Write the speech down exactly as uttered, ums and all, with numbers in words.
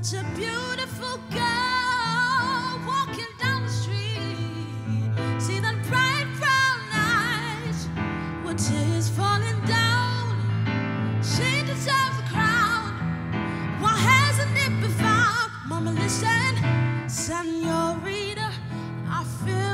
such a beautiful girl walking down the street. See that bright brown eyes with tears falling down. She deserves a crown. Why hasn't it been found? Mama, listen, senorita, I feel